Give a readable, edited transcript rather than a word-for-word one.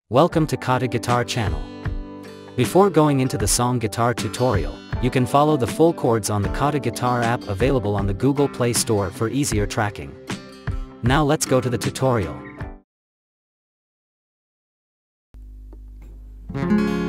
Welcome to KhaTo Guitar channel. Before going into the song guitar tutorial, you can follow the full chords on the KhaTo Guitar app available on the Google Play Store for easier tracking. Now let's go to the tutorial.